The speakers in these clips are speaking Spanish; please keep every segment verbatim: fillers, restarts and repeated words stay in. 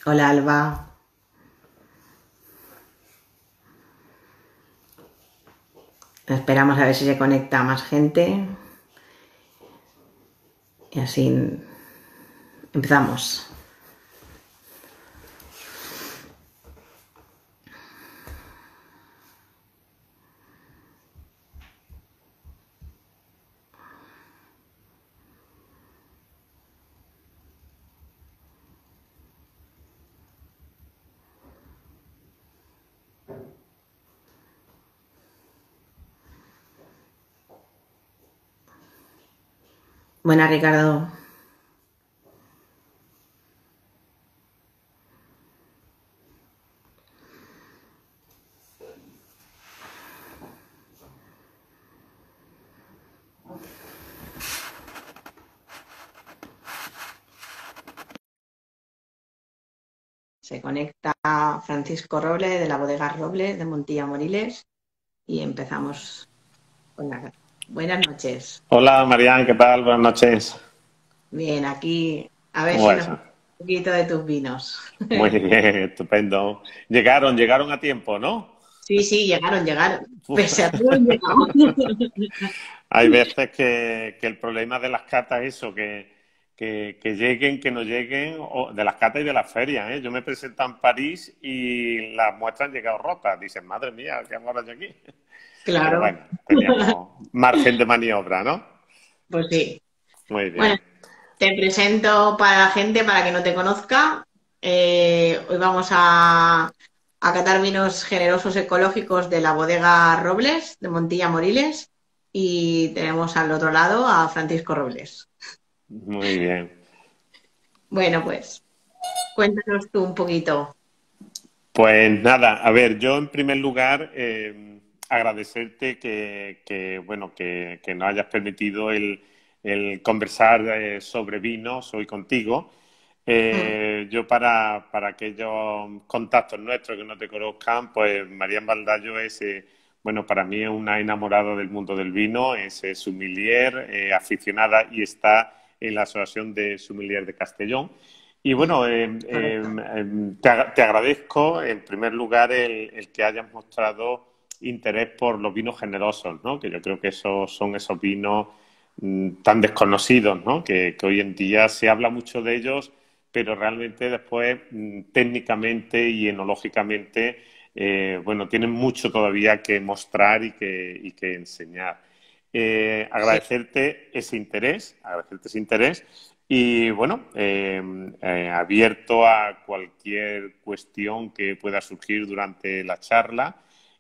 Hola Alba, esperamos a ver si se conecta más gente y así empezamos. Buenas, Ricardo. Se conecta Francisco Roble de la bodega Roble de Montilla Moriles y empezamos con la... Buenas noches. Hola, Marian, ¿qué tal? Buenas noches. Bien, aquí a ver ¿Cómo si va nos eso? un poquito de tus vinos. Muy bien, estupendo. Llegaron, llegaron a tiempo, ¿no? Sí, sí, llegaron, llegaron. Uf. Pese a todo, llegaron. Hay veces que, que el problema de las catas es eso, que, que, que lleguen, que no lleguen, o de las catas y de las ferias, ¿eh? Yo me presento en París y las muestras han llegado rotas. Dicen, madre mía, ¿qué hago ahora yo aquí? Pero Claro, bueno, teníamos margen de maniobra, ¿no? pues sí. Muy Bueno, bien. te presento para la gente, para que no te conozca. Eh, hoy vamos a, a catar vinos generosos ecológicos de la bodega Robles, de Montilla Moriles. Y tenemos al otro lado a Francisco Robles. Muy bien. Bueno, pues cuéntanos tú un poquito. Pues nada, a ver, yo en primer lugar eh, agradecerte que, que, bueno, que, que nos hayas permitido el, el conversar eh, sobre vinos hoy contigo. Mm. Eh, yo para, para aquellos contactos nuestros que no te conozcan, pues Marian Baldayo es, eh, bueno, para mí es una enamorada del mundo del vino, es, eh, sommelier, eh, aficionada y está en la Asociación de Sommelier de Castellón. Y bueno, eh, eh, Correcto. eh, te, ag- te agradezco en primer lugar el, el que hayas mostrado interés por los vinos generosos, ¿no? Que yo creo que esos son esos vinos mm, tan desconocidos, ¿no? Que, que hoy en día se habla mucho de ellos, pero realmente después mm, técnicamente y enológicamente, eh, bueno, tienen mucho todavía que mostrar y que, y que enseñar. Eh, Sí. agradecerte ese interés, agradecerte ese interés y bueno, eh, eh, abierto a cualquier cuestión que pueda surgir durante la charla.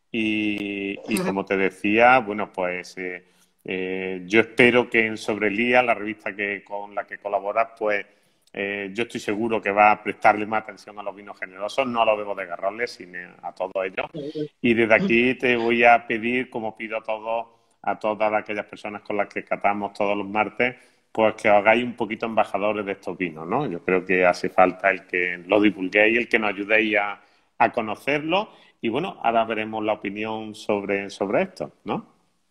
Y, y como te decía, bueno, pues eh, eh, yo espero que en Sobrelía, la revista que, con la que colaboras, pues eh, yo estoy seguro que va a prestarle más atención a los vinos generosos, no a los bebos de Garrales, sino a todos ellos. Y desde aquí te voy a pedir, como pido a todos, a todas aquellas personas con las que catamos todos los martes, pues que os hagáis un poquito embajadores de estos vinos, ¿no? Yo creo que hace falta el que lo divulguéis, el que nos ayudéis a, a conocerlo. Y bueno, ahora veremos la opinión sobre, sobre esto, ¿no?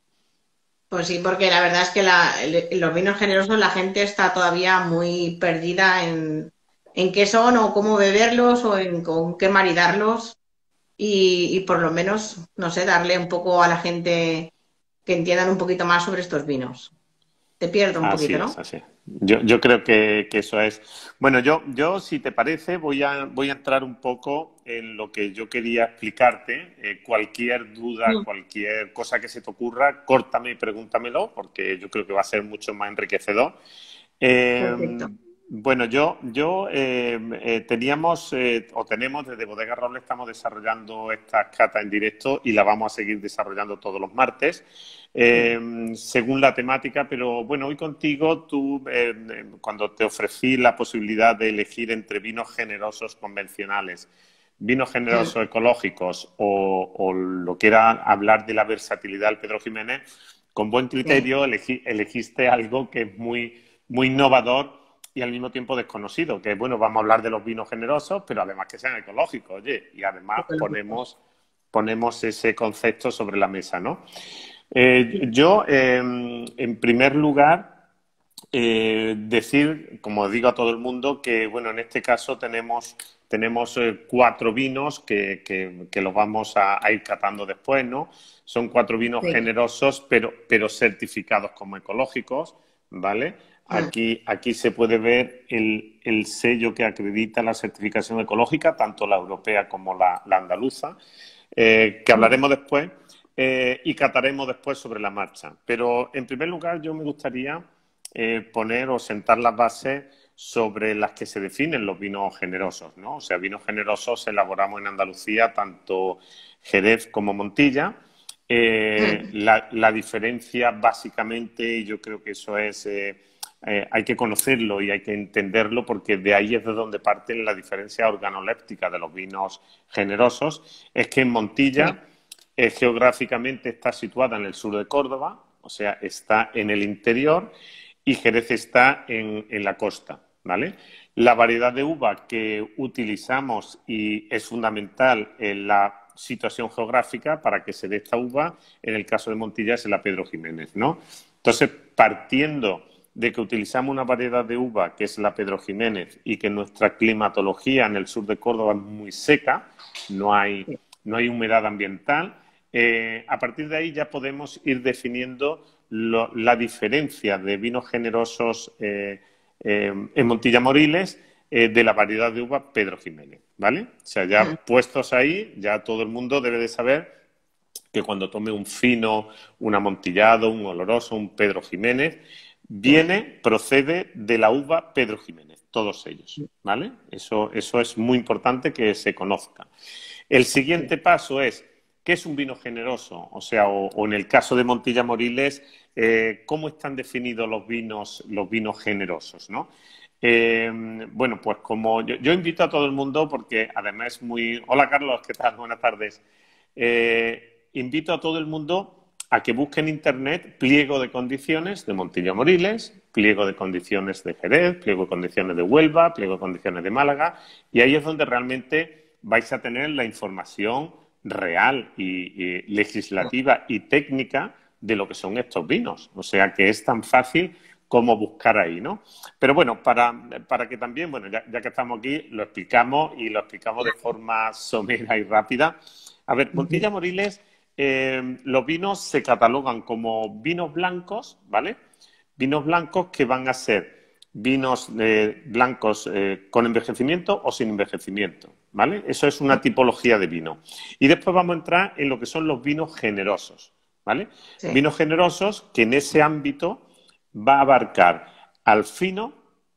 Pues sí, porque la verdad es que la- el- los vinos generosos la gente está todavía muy perdida en, en qué son o cómo beberlos o en con qué maridarlos y, y por lo menos, no sé, darle un poco a la gente que entiendan un poquito más sobre estos vinos. Te pierdo un Así poquito, es, ¿no? así es. Yo, yo creo que, que eso es. Bueno, yo, yo, si te parece, voy a, voy a entrar un poco en lo que yo quería explicarte. Eh, cualquier duda, Mm. cualquier cosa que se te ocurra, córtame y pregúntamelo, porque yo creo que va a ser mucho más enriquecedor. Eh, Perfecto. bueno, yo, yo eh, eh, teníamos eh, o tenemos desde Bodega Roble estamos desarrollando esta cata en directo y la vamos a seguir desarrollando todos los martes Mm. eh, según la temática, pero bueno, hoy contigo tú, eh, cuando te ofrecí la posibilidad de elegir entre vinos generosos convencionales, vinos Mm. generosos ecológicos o, o lo que era hablar de la versatilidad del Pedro Jiménez, con buen Sí. criterio elegí, elegiste algo que es muy, muy innovador y al mismo tiempo desconocido, que bueno, vamos a hablar de los vinos generosos, pero además que sean ecológicos, oye, y además Ecológicos. ponemos, ponemos ese concepto sobre la mesa, ¿no? Eh, yo, eh, en primer lugar, eh, decir, como digo a todo el mundo, que bueno, en este caso tenemos, tenemos eh, cuatro vinos que, que, que los vamos a, a ir catando después, ¿no? Son cuatro vinos Sí. generosos, pero, pero certificados como ecológicos, ¿vale? Mm, Aquí, aquí se puede ver el, el sello que acredita la certificación ecológica, tanto la europea como la, la andaluza, eh, que mm, hablaremos después eh, y cataremos después sobre la marcha. Pero, en primer lugar, yo me gustaría eh, poner o sentar las bases sobre las que se definen los vinos generosos, ¿no? O sea, vinos generosos elaboramos en Andalucía tanto Jerez como Montilla. Eh, mm. la, la diferencia básicamente, y yo creo que eso es, eh, eh, hay que conocerlo y hay que entenderlo porque de ahí es de donde parten la diferencia organoléptica de los vinos generosos, es que en Sí. Montilla eh, geográficamente está situada en el sur de Córdoba, o sea, está en el interior y Jerez está en, en la costa, ¿vale? La variedad de uva que utilizamos y es fundamental en la situación geográfica para que se dé esta uva, en el caso de Montilla es la Pedro Jiménez, ¿no? Entonces, partiendo de que utilizamos una variedad de uva que es la Pedro Jiménez y que nuestra climatología en el sur de Córdoba es muy seca, no hay, Sí. no hay humedad ambiental, eh, a partir de ahí ya podemos ir definiendo lo, la diferencia de vinos generosos eh, eh, en Montilla Moriles eh, de la variedad de uva Pedro Jiménez, ¿vale? O sea, Mm, ya puestos ahí, ya todo el mundo debe de saber que cuando tome un fino, un amontillado, un oloroso, un Pedro Jiménez, sí. viene, procede de la uva Pedro Jiménez, todos ellos, ¿vale? Eso, eso es muy importante que se conozca. El Sí. siguiente paso es, ¿qué es un vino generoso? O sea, o, o en el caso de Montilla Moriles, eh, ¿cómo están definidos los vinos, los vinos generosos, ¿no? Eh, bueno, pues como yo, yo, invito a todo el mundo porque además es muy... Hola Carlos, ¿qué tal? Buenas tardes. Eh, invito a todo el mundo a que busque en Internet pliego de condiciones de Montilla Moriles, pliego de condiciones de Jerez, pliego de condiciones de Huelva, pliego de condiciones de Málaga, y ahí es donde realmente vais a tener la información real y, y legislativa y técnica de lo que son estos vinos. O sea que es tan fácil como buscar ahí, ¿no? Pero bueno, para, para que también, bueno, ya, ya que estamos aquí, lo explicamos y lo explicamos de forma somera y rápida. A ver, Ujú. Montilla Moriles, eh, los vinos se catalogan como vinos blancos, ¿vale? Vinos blancos que van a ser vinos eh, blancos eh, con envejecimiento o sin envejecimiento, ¿vale? Eso es una tipología de vino. Y después vamos a entrar en lo que son los vinos generosos, ¿vale? Sí. Vinos generosos que en ese ámbito va a abarcar al fino,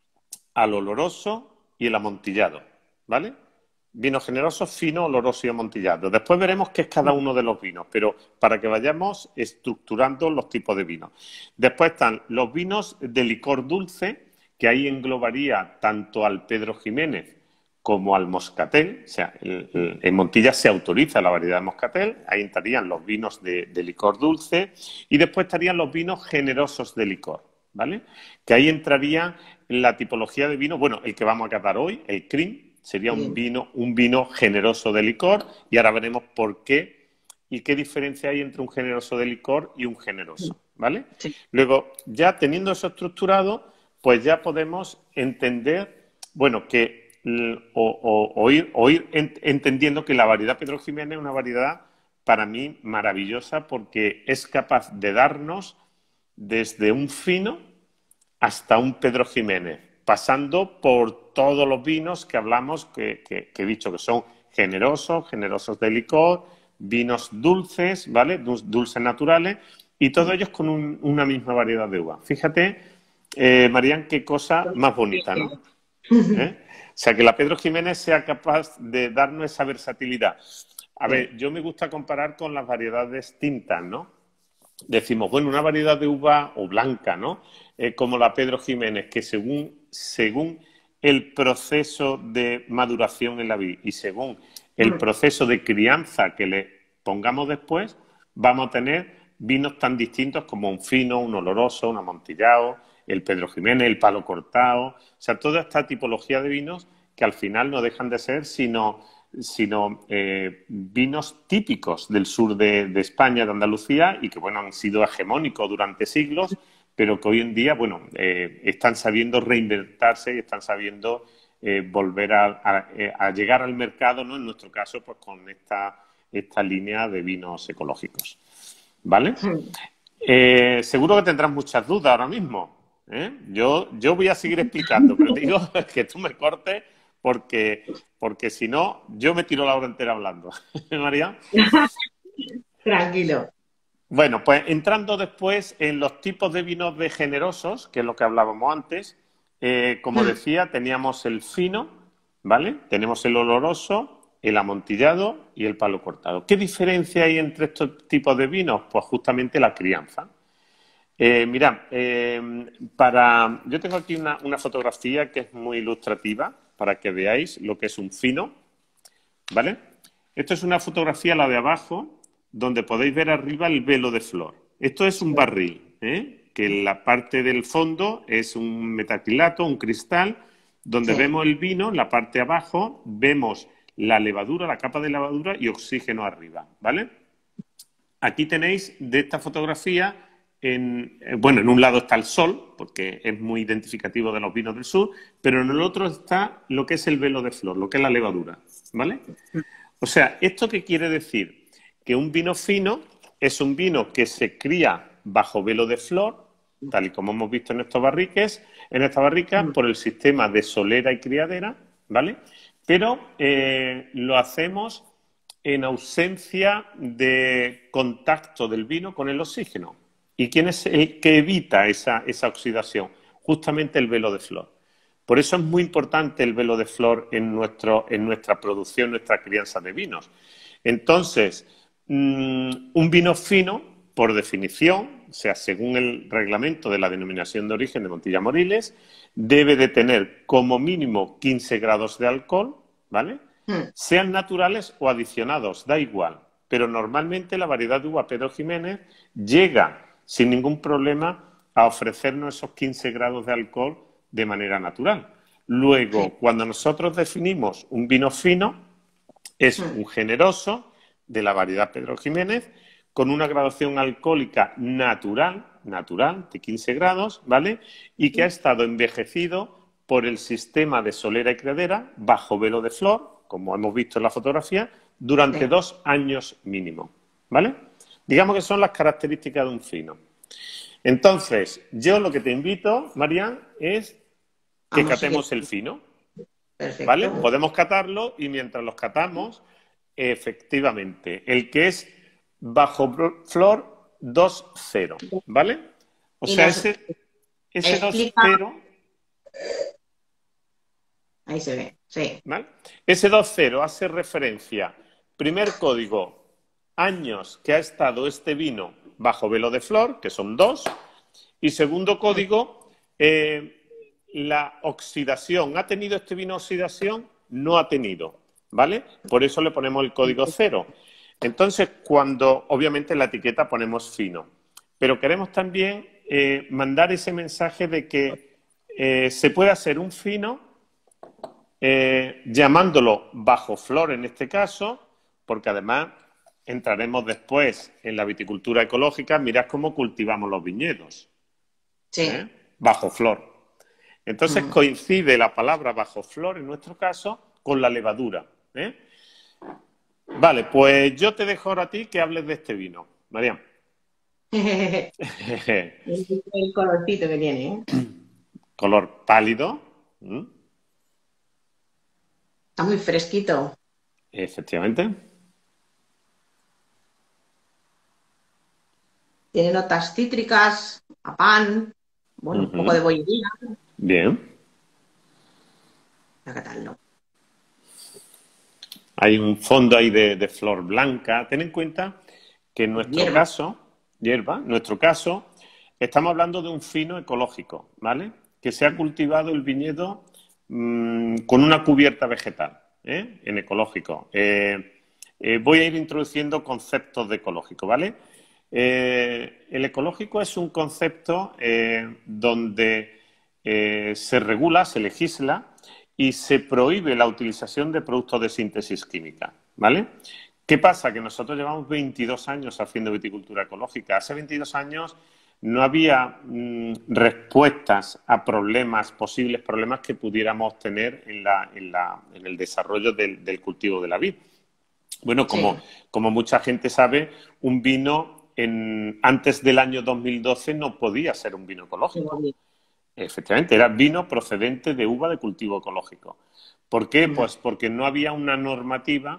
al oloroso y el amontillado, ¿vale? Vino generoso, fino, oloroso y amontillado. Después veremos qué es cada uno de los vinos, pero para que vayamos estructurando los tipos de vinos. Después están los vinos de licor dulce, que ahí englobaría tanto al Pedro Jiménez como al moscatel. O sea, el, el, en Montilla se autoriza la variedad de moscatel, ahí estarían los vinos de, de licor dulce y después estarían los vinos generosos de licor, ¿vale? Que ahí entraría la tipología de vino, bueno, el que vamos a catar hoy, el Cream, sería un Sí. vino, un vino generoso de licor y ahora veremos por qué y qué diferencia hay entre un generoso de licor y un generoso, ¿vale? Sí. Luego, ya teniendo eso estructurado, pues ya podemos entender, bueno, que o, o, o ir, o ir ent entendiendo que la variedad Pedro Jiménez es una variedad para mí maravillosa porque es capaz de darnos desde un fino hasta un Pedro Jiménez, pasando por todos los vinos que hablamos, que, que, que he dicho que son generosos, generosos de licor, vinos dulces, ¿vale? Dulces naturales, y todos ellos con un, una misma variedad de uva. Fíjate, eh, Marían, qué cosa más bonita, ¿no? ¿Eh? O sea, que la Pedro Jiménez sea capaz de darnos esa versatilidad. A Sí. ver, yo me gusta comparar con las variedades tintas, ¿no? Decimos, bueno, una variedad de uva o blanca, ¿no? Eh, como la Pedro Jiménez, que según, según el proceso de maduración en la vid y según el Mm, proceso de crianza que le pongamos después, vamos a tener vinos tan distintos como un fino, un oloroso, un amontillado, el Pedro Jiménez, el palo cortado, o sea, toda esta tipología de vinos que al final no dejan de ser sino sino eh, vinos típicos del sur de, de España, de Andalucía, y que, bueno, han sido hegemónicos durante siglos, pero que hoy en día, bueno, eh, están sabiendo reinventarse y están sabiendo eh, volver a, a, a llegar al mercado, ¿no? En nuestro caso, pues con esta, esta línea de vinos ecológicos. ¿Vale? Eh, seguro que tendrás muchas dudas ahora mismo. ¿eh? Yo, yo voy a seguir explicando, pero te digo que tú me cortes porque, porque si no, yo me tiro la hora entera hablando. María. Tranquilo. Bueno, pues entrando después en los tipos de vinos de generosos, que es lo que hablábamos antes, eh, como decía, teníamos el fino, ¿vale? Tenemos el oloroso, el amontillado y el palo cortado. ¿Qué diferencia hay entre estos tipos de vinos? Pues justamente la crianza. Eh, mirad, eh, para... yo tengo aquí una, una fotografía que es muy ilustrativa para que veáis lo que es un fino, ¿vale? Esto es una fotografía, la de abajo, donde podéis ver arriba el velo de flor. Esto es un barril, ¿eh? que la parte del fondo es un metacrilato, un cristal, donde sí. vemos el vino, en la parte de abajo vemos la levadura, la capa de levadura y oxígeno arriba, ¿vale? Aquí tenéis de esta fotografía, en, bueno, en un lado está el sol, porque es muy identificativo de los vinos del sur, pero en el otro está lo que es el velo de flor, lo que es la levadura, ¿vale? O sea, ¿esto qué quiere decir? Que un vino fino es un vino que se cría bajo velo de flor, tal y como hemos visto en estos barriques, en esta barrica, por el sistema de solera y criadera, ¿vale? Pero eh, lo hacemos en ausencia de contacto del vino con el oxígeno. ¿Y quién es el que evita esa, esa oxidación? Justamente el velo de flor. Por eso es muy importante el velo de flor en, nuestro, en nuestra producción, nuestra crianza de vinos. Entonces, mmm, un vino fino, por definición, o sea, según el reglamento de la denominación de origen de Montilla Moriles, debe de tener como mínimo quince grados de alcohol, ¿vale? Mm. Sean naturales o adicionados, da igual. Pero normalmente la variedad de uva Pedro Ximénez llega sin ningún problema a ofrecernos esos quince grados de alcohol de manera natural. Luego, sí. cuando nosotros definimos un vino fino, es mm. un generoso de la variedad Pedro Ximénez con una graduación alcohólica natural, natural, de quince grados, ¿vale? Y que ha estado envejecido por el sistema de solera y criadera bajo velo de flor, como hemos visto en la fotografía, durante sí. dos años mínimo, ¿vale? Digamos que son las características de un fino. Entonces, yo lo que te invito, María, es que Vamos catemos el fino, Perfecto. ¿vale? Podemos catarlo y mientras los catamos, efectivamente, el que es bajo flor dos cero, ¿vale? O sea, ese, ese dos cero... Ahí se ve, sí. ¿Vale? Ese dos cero hace referencia, primer código, años que ha estado este vino bajo velo de flor, que son dos, y segundo código, eh, la oxidación. ¿Ha tenido este vino oxidación? No ha tenido, ¿vale? Por eso le ponemos el código cero. Entonces, cuando, obviamente, en la etiqueta ponemos fino, pero queremos también eh, mandar ese mensaje de que eh, se puede hacer un fino eh, llamándolo bajo flor en este caso, porque además entraremos después en la viticultura ecológica. Mirad cómo cultivamos los viñedos. Sí. ¿eh? Bajo flor. Entonces uh-huh. coincide la palabra bajo flor, en nuestro caso, con la levadura. ¿eh? Vale, pues yo te dejo ahora a ti que hables de este vino. María. El colorcito que tiene. ¿eh? Color pálido. ¿Mm? Está muy fresquito. Efectivamente. Tiene notas cítricas, a pan, bueno, uh-huh. un poco de bollería. Bien. ¿Qué tal, no? Hay un fondo ahí de, de flor blanca. Ten en cuenta que en nuestro hierba. caso, hierba, en nuestro caso, estamos hablando de un fino ecológico, ¿vale? Que se ha cultivado el viñedo mmm, con una cubierta vegetal, ¿eh? En ecológico. Eh, eh, voy a ir introduciendo conceptos de ecológico, ¿vale? Eh, el ecológico es un concepto eh, donde eh, se regula, se legisla y se prohíbe la utilización de productos de síntesis química, ¿vale? ¿Qué pasa? Que nosotros llevamos veintidós años haciendo viticultura ecológica. Hace veintidós años no había mm, respuestas a problemas, posibles problemas que pudiéramos tener en, la, en, la, en el desarrollo del, del cultivo de la vid. Bueno, como, Sí. como mucha gente sabe, un vino en, antes del año dos mil doce no podía ser un vino ecológico. Efectivamente, era vino procedente de uva de cultivo ecológico. ¿Por qué? Pues porque no había una normativa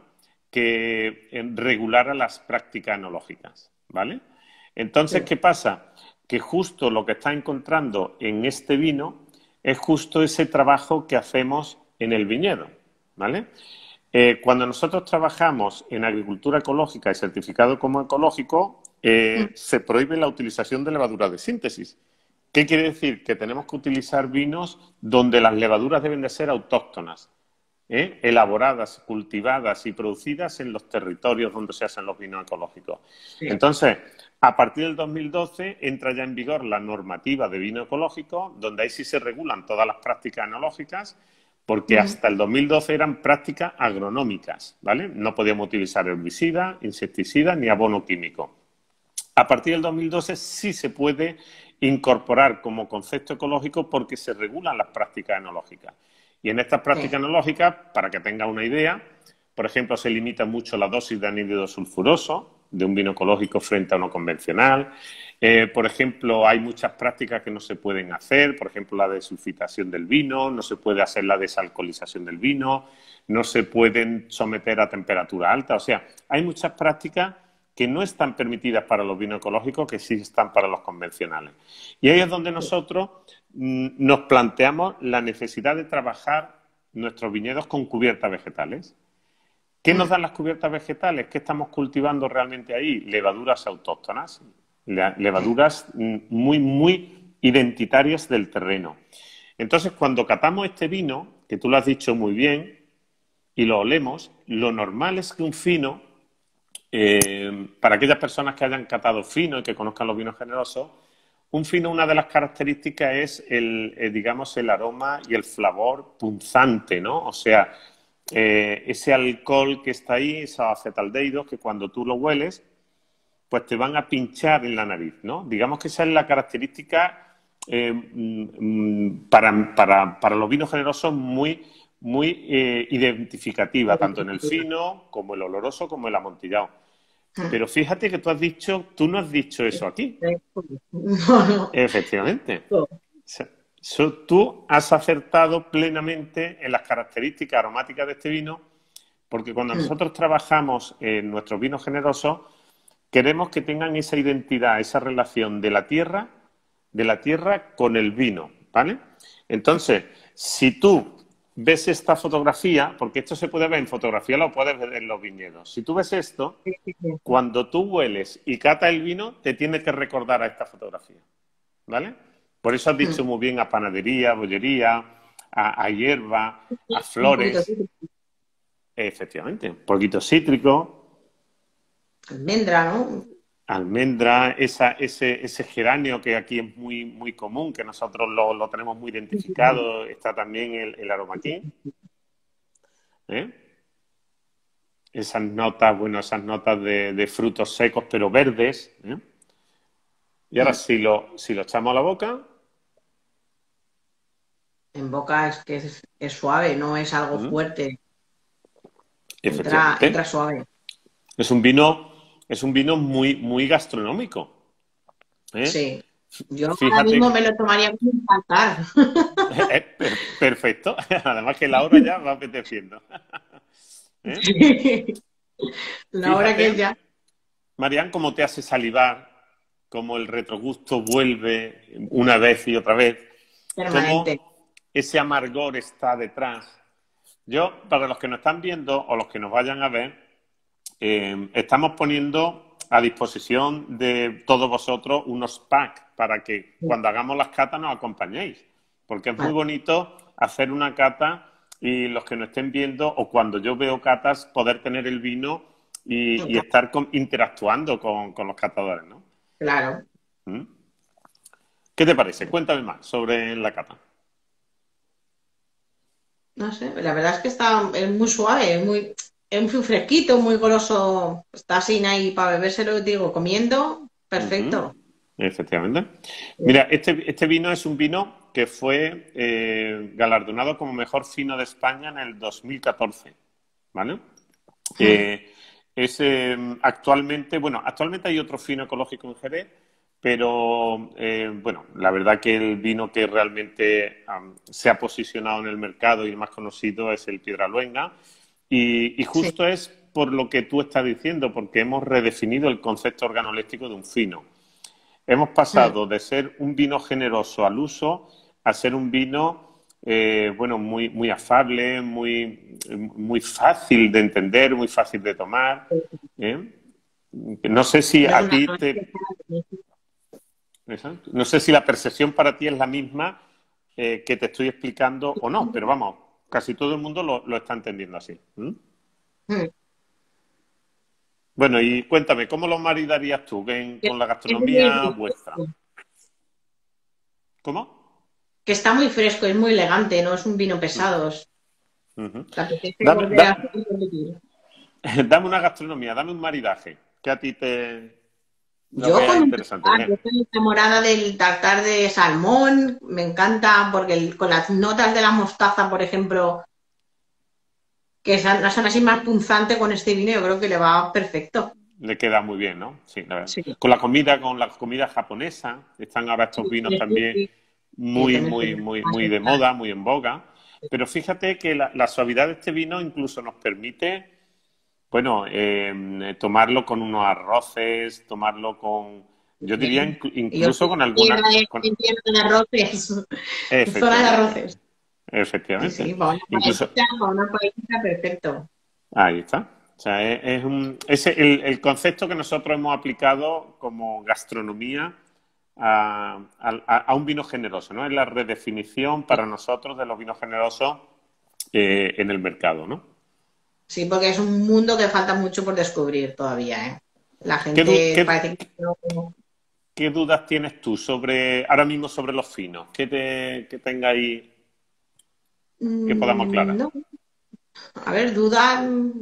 que eh, regulara las prácticas enológicas, ¿vale? Entonces, Sí. ¿qué pasa? Que justo lo que está encontrando en este vino es justo ese trabajo que hacemos en el viñedo, ¿vale? Eh, cuando nosotros trabajamos en agricultura ecológica y certificado como ecológico, eh, se prohíbe la utilización de levaduras de síntesis. ¿Qué quiere decir? Que tenemos que utilizar vinos donde las levaduras deben de ser autóctonas, ¿eh? elaboradas, cultivadas y producidas en los territorios donde se hacen los vinos ecológicos. Sí. Entonces, a partir del dos mil doce entra ya en vigor la normativa de vino ecológico, donde ahí sí se regulan todas las prácticas enológicas, porque Ujú. hasta el dos mil doce eran prácticas agronómicas, ¿vale? No podíamos utilizar herbicidas, insecticidas ni abono químico. A partir del dos mil doce sí se puede incorporar como concepto ecológico porque se regulan las prácticas enológicas. Y en estas Sí. prácticas enológicas, para que tenga una idea, por ejemplo, se limita mucho la dosis de anhídrido sulfuroso de un vino ecológico frente a uno convencional. Eh, por ejemplo, hay muchas prácticas que no se pueden hacer, por ejemplo, la desulfitación del vino, no se puede hacer la desalcoholización del vino, no se pueden someter a temperatura alta. O sea, hay muchas prácticas que no están permitidas para los vinos ecológicos, que sí están para los convencionales. Y ahí es donde nosotros mmm, nos planteamos la necesidad de trabajar nuestros viñedos con cubiertas vegetales. ¿Qué nos dan las cubiertas vegetales? ¿Qué estamos cultivando realmente ahí? Levaduras autóctonas, levaduras muy, muy identitarias del terreno. Entonces, cuando catamos este vino, que tú lo has dicho muy bien, y lo olemos, lo normal es que un fino, eh, para aquellas personas que hayan catado fino y que conozcan los vinos generosos, un fino, una de las características es el, eh, digamos, el aroma y el flavor punzante, ¿no? O sea, eh, ese alcohol que está ahí, esos acetaldehídos, que cuando tú lo hueles, pues te van a pinchar en la nariz, ¿no? Digamos que esa es la característica eh, mm, para, para, para los vinos generosos muy, muy eh, identificativa, tanto en el fino como el oloroso como el amontillado. Pero fíjate que tú has dicho, tú no has dicho eso aquí. No, no. Efectivamente. O sea, so, tú has acertado plenamente en las características aromáticas de este vino, porque cuando nosotros trabajamos en nuestros vinos generosos, queremos que tengan esa identidad, esa relación de la tierra, de la tierra con el vino, ¿vale? Entonces, si tú ves esta fotografía, porque esto se puede ver en fotografía, lo puedes ver en los viñedos. Si tú ves esto, cuando tú hueles y catas el vino, te tiene que recordar a esta fotografía, ¿vale? Por eso has dicho muy bien a panadería, bollería, a, a hierba, a Un poquito flores. así. Efectivamente, un poquito cítrico. Almendra, ¿no? Almendra, esa, ese, ese geranio que aquí es muy, muy común, que nosotros lo, lo tenemos muy identificado, está también el, el aromaquín. ¿Eh? Esas notas, bueno, esas notas de, de frutos secos pero verdes. ¿Eh? Y ahora si lo, si lo echamos a la boca. En boca es que es, es suave, no es algo ¿Mm? fuerte. Entra, entra Efectivamente. suave. Es un vino, es un vino muy, muy gastronómico. ¿Eh? Sí. Yo ahora mismo Fíjate. me lo tomaría como un cantar. Eh, per- perfecto. Además que la hora ya va apeteciendo. ¿Eh? Sí. La hora que es Fíjate, ya. Marian, cómo te hace salivar, cómo el retrogusto vuelve una vez y otra vez, Permanente. cómo ese amargor está detrás. Yo, para los que nos están viendo o los que nos vayan a ver, eh, estamos poniendo a disposición de todos vosotros unos packs para que cuando hagamos las catas nos acompañéis. Porque es muy Vale. bonito hacer una cata y los que nos estén viendo o cuando yo veo catas poder tener el vino y, y estar con, interactuando con, con los catadores, ¿no? Claro. ¿Mm? ¿Qué te parece? Cuéntame más sobre la cata. No sé, la verdad es que está, es muy suave, es muy, es muy fresquito, muy goloso. Está así ahí para bebérselo, digo, comiendo, Uh -huh. perfecto. efectivamente. Mira, este, este vino es un vino que fue eh, galardonado como mejor fino de España en el dos mil catorce, ¿vale? Mm, Eh, es eh, actualmente, bueno, actualmente hay otro vino ecológico en Jerez, pero eh, bueno, la verdad que el vino que realmente um, se ha posicionado en el mercado y el más conocido es el Piedraluenga. Y, y sí, justo es por lo que tú estás diciendo, porque hemos redefinido el concepto organoléptico de un fino. Hemos mm, pasado de ser un vino generoso al uso a ser un vino, eh, bueno, muy, muy afable, muy, muy fácil de entender, muy fácil de tomar. ¿eh? No sé si no es a una ti cosa que te... Exacto. No sé si la percepción para ti es la misma eh, que te estoy explicando o no, pero vamos, casi todo el mundo lo, lo está entendiendo así. ¿Mm? mm, Bueno, y cuéntame, ¿cómo lo maridarías tú en- que con la es muy gastronomía vuestra? fresco, ¿Cómo? que está muy fresco, es muy elegante, no es un vino Mm, pesado. es- ujú. Te apetece Dame, volver a da- hacer repetir. dame una gastronomía, dame un maridaje que a ti te lo Yo veas con un interesante. tartar, yo Venga. estoy enamorada del tartar de salmón, me encanta porque el- con las notas de la mostaza, por ejemplo, que son, son así más punzante con este vino, yo creo que le va perfecto. Le queda muy bien, ¿no? Sí, la verdad. Sí, Con la comida, con la comida japonesa, están ahora estos sí, vinos sí, también sí, sí, muy, también muy, estoy muy, más muy de cercana. moda, muy en boga. Pero fíjate que la, la suavidad de este vino incluso nos permite, bueno, eh, tomarlo con unos arroces, tomarlo con, yo diría Bien. inclu- Y yo incluso estoy con en tierra alguna, de, con- en tierra de arroces, en zona de efectivamente, arroces. Sí, efectivamente. sí, para una Incluso, paellita, para una paellita, perfecto. ahí está. O sea, es, es un, es el, el concepto que nosotros hemos aplicado como gastronomía a, a- a un vino generoso, ¿no? Es la redefinición Sí, para nosotros de los vinos generosos eh, en el mercado, ¿no? sí, porque es un mundo que falta mucho por descubrir todavía, ¿eh? La ¿Qué, du- gente qué- parece que no. qué dudas tienes tú sobre ahora mismo sobre los finos? ¿Qué te, que tenga ahí que podamos Mm, aclarar? no, a ver, duda,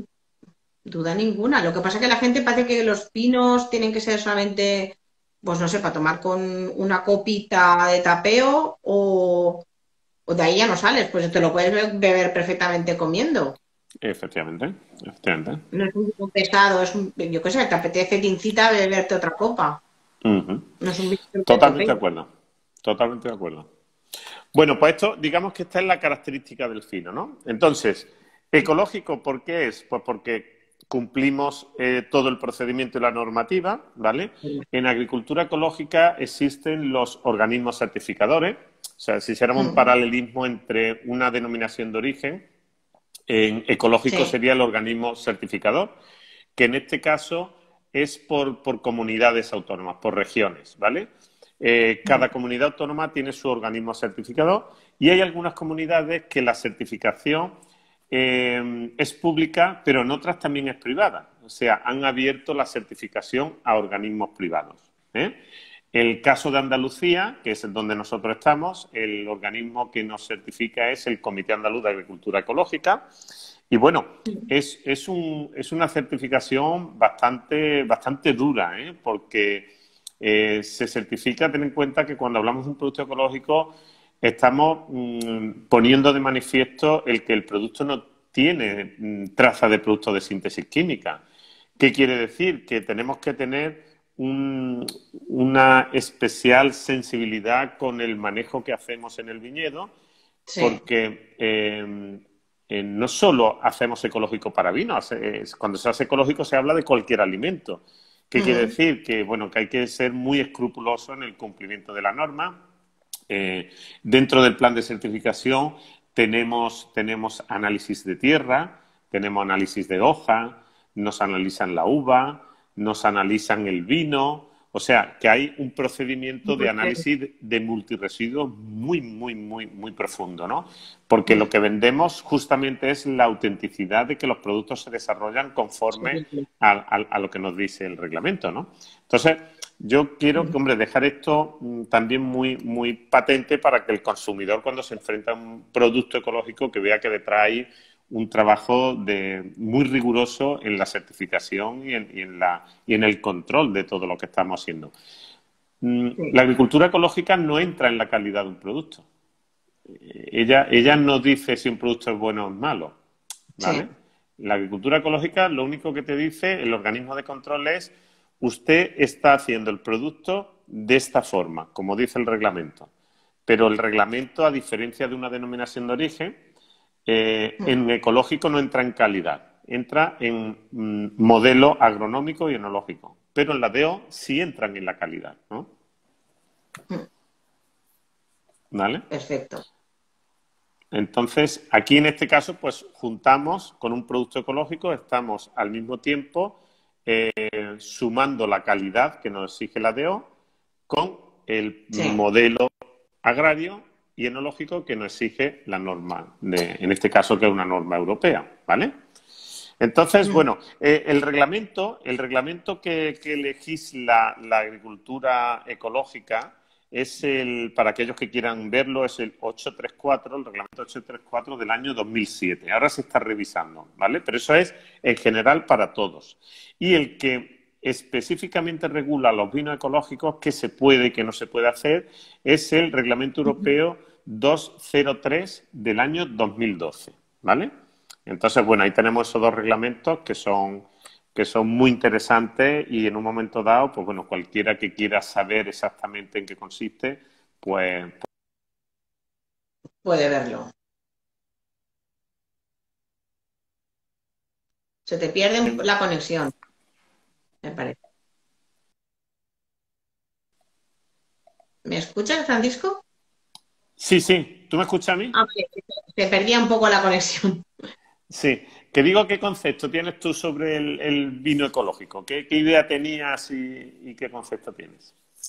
duda ninguna. Lo que pasa es que la gente parece que los pinos tienen que ser solamente, pues no sé, para tomar con una copita de tapeo o, o de ahí ya no sales, pues te lo puedes be- beber perfectamente comiendo. Efectivamente, efectivamente. No es un vino pesado, es un, yo qué sé, te apetece tincita beberte otra copa. Ujú. No es un vino que te Totalmente de topee. acuerdo. Totalmente de acuerdo. Bueno, pues esto, digamos que esta es la característica del fino, ¿no? Entonces, ecológico, ¿por qué es? Pues porque cumplimos eh, todo el procedimiento y la normativa, ¿vale? En agricultura ecológica existen los organismos certificadores, o sea, si hiciéramos un Mm, paralelismo entre una denominación de origen, en ecológico sí. sería el organismo certificador, que en este caso es por, por comunidades autónomas, por regiones, ¿vale? Eh, cada Mm, comunidad autónoma tiene su organismo certificador y hay algunas comunidades que la certificación eh, es pública, pero en otras también es privada. O sea, han abierto la certificación a organismos privados. ¿eh? El caso de Andalucía, que es en donde nosotros estamos, el organismo que nos certifica es el Comité Andaluz de Agricultura Ecológica. Y bueno, es, es, un, es una certificación bastante, bastante dura, ¿eh? Porque eh, se certifica, ten en cuenta que cuando hablamos de un producto ecológico estamos mmm, poniendo de manifiesto el que el producto no tiene mmm, traza de producto de síntesis química. ¿Qué quiere decir? Que tenemos que tener un, una especial sensibilidad con el manejo que hacemos en el viñedo, sí. porque eh, eh, no solo hacemos ecológico para vino, hace, es, cuando se hace ecológico se habla de cualquier alimento. ¿Qué quiere Mm, decir? Que, bueno, que hay que ser muy escrupuloso en el cumplimiento de la norma. Eh, dentro del plan de certificación tenemos, tenemos análisis de tierra, tenemos análisis de hoja, nos analizan la uva, nos analizan el vino, o sea, que hay un procedimiento de pues, eh, análisis de multiresiduos muy, muy, muy, muy profundo, ¿no? Porque lo mm, que vendemos justamente es la autenticidad de que los productos se desarrollan conforme sí, a, a, a lo que nos dice el reglamento, ¿no? Entonces, yo quiero que, mm, hombre, dejar esto mm, también muy, muy patente para que el consumidor, cuando se enfrenta a un producto ecológico, que vea que detrás hay un trabajo de, muy riguroso en la certificación y en, y en la, y en el control de todo lo que estamos haciendo. Mm, Sí. La agricultura ecológica no entra en la calidad de un producto. Eh, Ella, ella no dice si un producto es bueno o es malo, ¿vale? Sí. La agricultura ecológica lo único que te dice el organismo de control es usted está haciendo el producto de esta forma, como dice el reglamento. Pero el reglamento, a diferencia de una denominación de origen, eh, Mm, en ecológico no entra en calidad, entra en mm, modelo agronómico y enológico. Pero en la D O sí entran en la calidad, ¿no? mm. ¿Vale? Perfecto. Entonces, aquí en este caso, pues juntamos con un producto ecológico, estamos al mismo tiempo eh, sumando la calidad que nos exige la D O con el Sí. modelo agrario y enológico que nos exige la norma, de, en este caso que es una norma europea, ¿vale? Entonces, Mm, bueno, eh, el reglamento, el reglamento que, que legisla la agricultura ecológica es el, para aquellos que quieran verlo, es el ochocientos treinta y cuatro, el reglamento ochocientos treinta y cuatro del año dos mil siete. Ahora se está revisando, ¿vale? Pero eso es en general para todos. Y el que específicamente regula los vinos ecológicos, qué se puede y qué no se puede hacer, es el reglamento ujú. europeo doscientos tres del año dos mil doce, ¿vale? Entonces, bueno, ahí tenemos esos dos reglamentos que son, que son muy interesantes y en un momento dado, pues bueno, cualquiera que quiera saber exactamente en qué consiste, pues Puede verlo. Se te pierde un- la conexión, me parece. ¿Me escuchas, Francisco? sí, sí, ¿tú me escuchas a mí? Ah, vale, se se perdía un poco la conexión. Sí, que digo qué concepto tienes tú sobre el, el vino ecológico, qué, qué idea tenías y, y qué concepto tienes.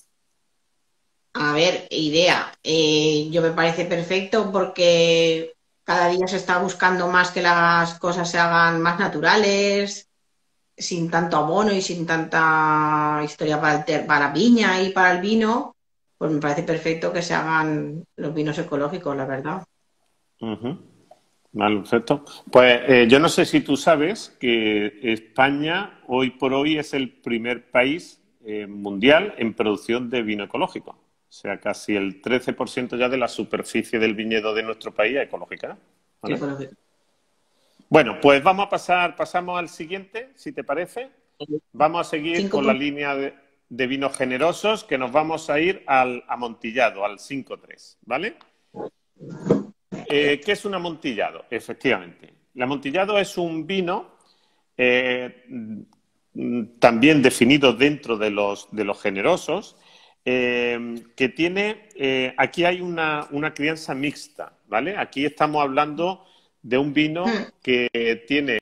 A ver, idea. Eh, yo me parece perfecto porque cada día se está buscando más que las cosas se hagan más naturales, sin tanto abono y sin tanta historia para, el ter- para la viña y para el vino. Pues me parece perfecto que se hagan los vinos ecológicos, la verdad. Ujú. Vale, perfecto. Pues eh, yo no sé si tú sabes que España hoy por hoy es el primer país eh, mundial en producción de vino ecológico. O sea, casi el trece por ciento ya de la superficie del viñedo de nuestro país es ecológica. ¿Vale? Ecológico. Bueno, pues vamos a pasar, pasamos al siguiente, si te parece. Vamos a seguir Cinco con la puntos. línea de, de vinos generosos, que nos vamos a ir al amontillado, al cinco tres, ¿vale? Eh, ¿qué es un amontillado? Efectivamente. El amontillado es un vino eh, mm, también definido dentro de los, de los generosos, eh, que tiene, eh, aquí hay una, una crianza mixta, ¿vale? Aquí estamos hablando de un vino Hmm, que tiene,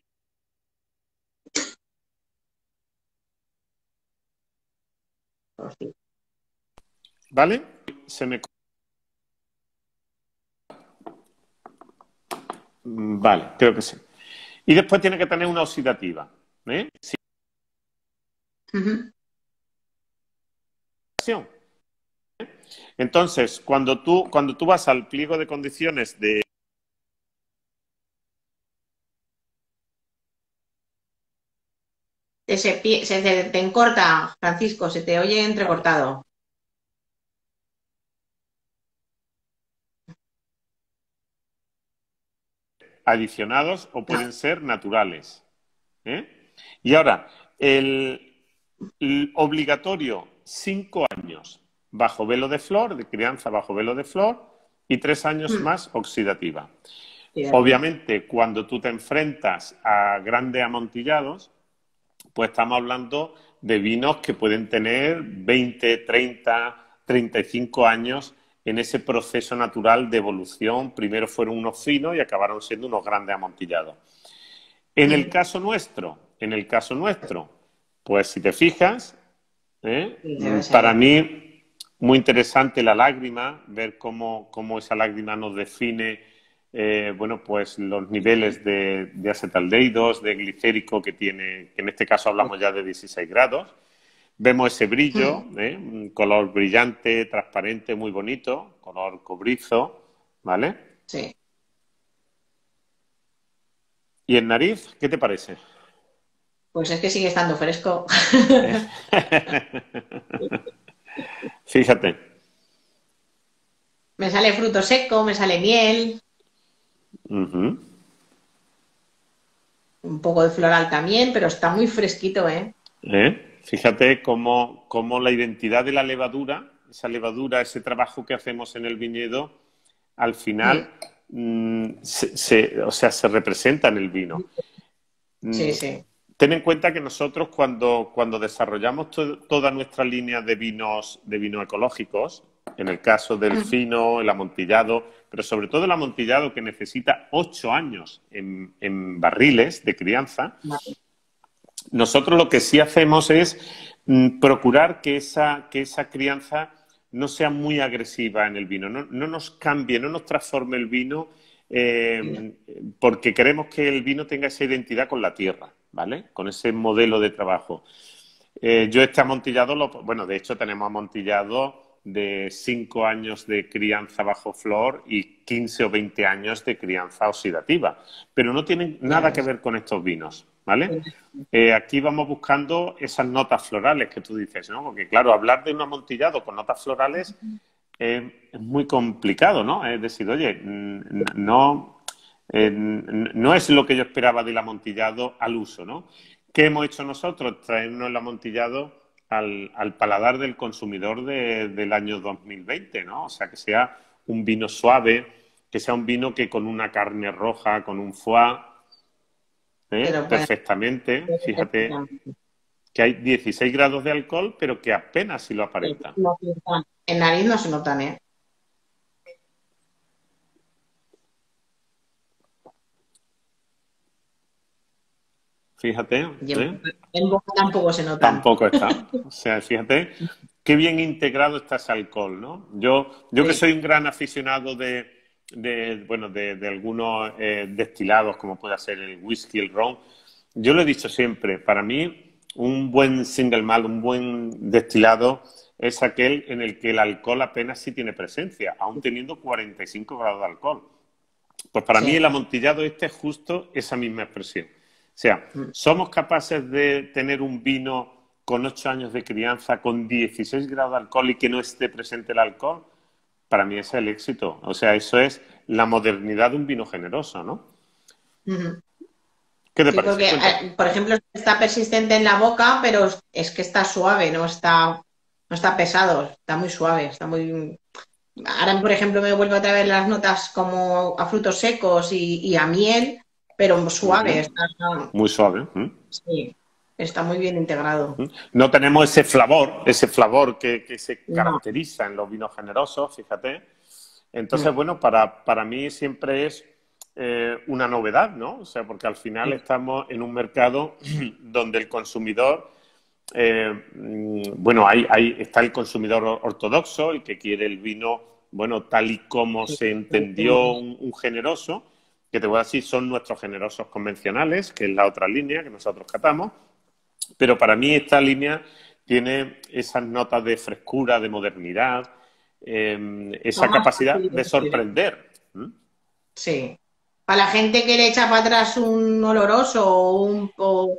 pues sí. ¿vale? Se me... Vale, creo que sí. Y después tiene que tener una oxidativa, ¿eh? Ujú. Sin Entonces, cuando tú, cuando tú vas al pliego de condiciones de... Te Se, pi- se te, te encorta, Francisco, se te oye entrecortado. adicionados o No, pueden ser naturales, ¿eh? Y ahora, el, el obligatorio cinco años bajo velo de flor, de crianza bajo velo de flor, y tres años hmm, más oxidativa. oxidativa. Obviamente, cuando tú te enfrentas a grandes amontillados, pues estamos hablando de vinos que pueden tener veinte, treinta, treinta y cinco años en ese proceso natural de evolución. Primero fueron unos finos y acabaron siendo unos grandes amontillados. En el Hmm, caso nuestro, en el caso nuestro, pues si te fijas, ¿eh? sí, debe Para ser. mí muy interesante la lágrima, ver cómo, cómo esa lágrima nos define eh, bueno, pues los niveles de, de acetaldehídos, de glicérico que tiene, que en este caso hablamos ya de dieciséis grados. Vemos ese brillo, Hmm, ¿eh? Un color brillante, transparente, muy bonito, color cobrizo, ¿vale? sí. ¿Y en nariz, qué te parece? Pues es que sigue estando fresco. Fíjate. Me sale fruto seco, me sale miel, Ujú. un poco de floral también, pero está muy fresquito, ¿eh? ¿Eh? Fíjate cómo, cómo la identidad de la levadura, esa levadura, ese trabajo que hacemos en el viñedo, al Mm. final, mm, se, se- o sea, se representa en el vino. Mm, Sí, sí. Ten en cuenta que nosotros cuando, cuando desarrollamos to- toda nuestra línea de vinos, de vinos ecológicos, en el caso del Mm. fino, el amontillado, pero sobre todo el amontillado que necesita ocho años en, en barriles de crianza, Vale. nosotros lo que sí hacemos es mm, procurar que esa, que esa crianza no sea muy agresiva en el vino, no, no nos cambie, no nos transforme el vino Ya. eh, porque queremos que el vino tenga esa identidad con la tierra, ¿vale? Con ese modelo de trabajo. Eh, yo este amontillado, lo, bueno, de hecho tenemos amontillado de cinco años de crianza bajo flor y quince o veinte años de crianza oxidativa, pero no tienen Ya nada que ves. ver con estos vinos, ¿vale? Eh, aquí vamos buscando esas notas florales que tú dices, ¿no? Porque claro, hablar de un amontillado con notas florales eh, es muy complicado, ¿no? Es decir, oye, mm, no, eh, no es lo que yo esperaba del amontillado al uso, ¿no? ¿Qué hemos hecho nosotros? Traernos el amontillado al, al paladar del consumidor de- del año dos mil veinte, ¿no? O sea, que sea un vino suave, que sea un vino que con una carne roja, con un foie, Te ¿eh? lo pueden Perfectamente. hacer Fíjate perfectamente. que hay dieciséis grados de alcohol, pero que apenas si lo Sí, aparenta. no pintan. En nariz no se notan, ¿eh? Fíjate, Y en ¿eh? boca, en boca tampoco se notan. Tampoco está. O sea, fíjate qué bien integrado está ese alcohol, ¿no? Yo, yo que Sí. soy un gran aficionado de, de, bueno, de, de algunos eh, destilados, como puede ser el whisky, el ron, yo lo he dicho siempre, para mí un buen single malt, un buen destilado es aquel en el que el alcohol apenas sí tiene presencia, aún teniendo cuarenta y cinco grados de alcohol. Pues para mí el Sí. amontillado este es justo esa misma expresión. O sea, Mm. ¿somos capaces de tener un vino con ocho años de crianza, con dieciséis grados de alcohol y que no esté presente el alcohol? Para mí ese es el éxito. O sea, eso es la modernidad de un vino generoso, ¿no? Ujú. ¿Qué te Sí, parece? porque, Cuéntame. eh, por ejemplo, está persistente en la boca, pero es que está suave, no está, no está pesado, está muy suave, está muy... Ahora, por ejemplo, me vuelvo otra vez las notas como a frutos secos y, y a miel, pero suave, Ujú. está, Muy suave. ¿Mm? sí, está muy bien integrado. ¿Mm? No tenemos ese flavor, ese flavor que, que se No. caracteriza en los vinos generosos, fíjate. Mm. Entonces, bueno, para, para mí siempre es eh, una novedad, ¿no? O sea, porque al final estamos en un mercado donde el consumidor, eh, mm, bueno, hay, hay, está el consumidor ortodoxo, el que quiere el vino, bueno, tal y como Sí, se entendió un, un generoso, que te voy a decir, son nuestros generosos convencionales, que es la otra línea que nosotros catamos, pero para mí esta línea tiene esas notas de frescura, de modernidad, eh, esa son más capacidad fáciles de de digerir. sorprender. ¿Mm? Sí. Para la gente que le echa para atrás un oloroso o un, o-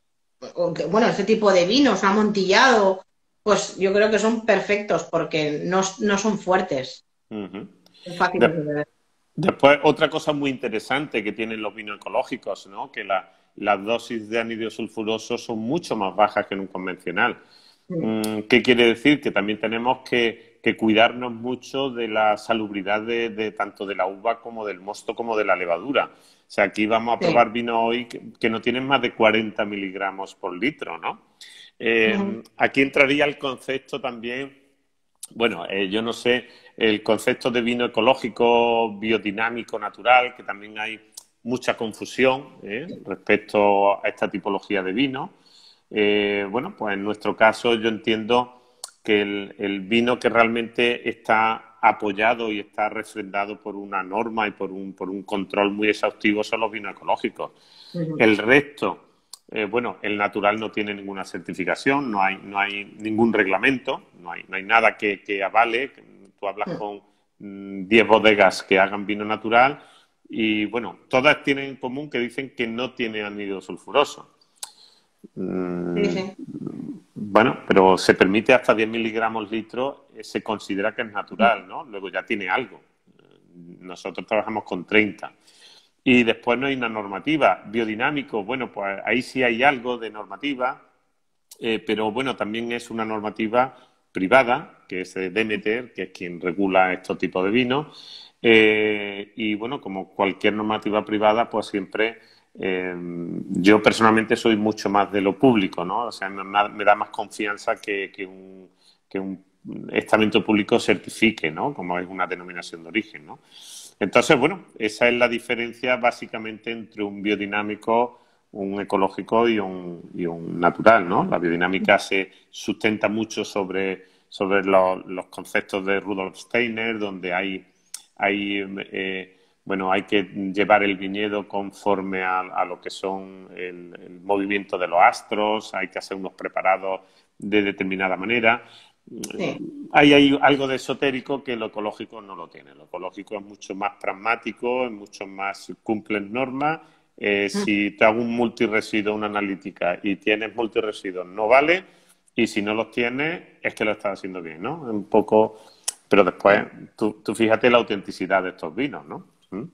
o que- bueno, este tipo de vinos, un amontillado, pues yo creo que son perfectos porque no, no son fuertes, Ujú. son fáciles de De- beber. Después, otra cosa muy interesante que tienen los vinos ecológicos, ¿no? Que la- las dosis de anhídrido sulfuroso son mucho más bajas que en un convencional. Mm. Mm, ¿Qué quiere decir? Que también tenemos que, que cuidarnos mucho de la salubridad de, de tanto de la uva como del mosto como de la levadura. O sea, aquí vamos a Sí. probar vinos hoy que, que no tienen más de cuarenta miligramos por litro, ¿no? Ujú. Eh, aquí entraría el concepto también, bueno, eh, yo no sé, el concepto de vino ecológico, biodinámico, natural, que también hay mucha confusión ¿eh? respecto a esta tipología de vino. Eh, bueno, pues en nuestro caso yo entiendo que el, el vino que realmente está apoyado y está refrendado por una norma y por un, por un control muy exhaustivo son los vinos ecológicos. Ujú. El resto, eh, bueno, el natural no tiene ninguna certificación, no hay, no hay ningún reglamento, no hay, no hay nada que, que avale. Tú hablas Mm. con mm, diez bodegas que hagan vino natural y, bueno, todas tienen en común que dicen que no tiene anhídrido sulfuroso. Sí, Mm, sí. Bueno, pero se permite hasta diez miligramos litro, eh, se considera que es natural, ¿no? Luego ya tiene algo. Nosotros trabajamos con treinta. Y después no hay una normativa. Biodinámico, bueno, pues ahí sí hay algo de normativa, eh, pero bueno, también es una normativa privada, que es de Demeter, que es quien regula estos tipos de vinos. Eh, y bueno, como cualquier normativa privada, pues siempre eh, yo personalmente soy mucho más de lo público, ¿no? O sea, me, me da más confianza que, que, un, que un estamento público certifique, ¿no? Como es una denominación de origen, ¿no? Entonces, bueno, esa es la diferencia básicamente entre un biodinámico, un ecológico y un, y un natural, ¿no? La biodinámica se sustenta mucho sobre, sobre los, los conceptos de Rudolf Steiner, donde hay, hay eh, bueno, hay que llevar el viñedo conforme a, a lo que son el, el movimiento de los astros, hay que hacer unos preparados de determinada manera. Sí. Hay, hay algo de esotérico que lo ecológico no lo tiene. Lo ecológico es mucho más pragmático, es mucho más cumple normas. Eh, si te hago un multiresiduo, una analítica y tienes multiresiduos, no vale. Y si no los tienes, es que lo estás haciendo bien, ¿no? Un poco. Pero después, tú, tú fíjate la autenticidad de estos vinos, ¿no? ¿Mm?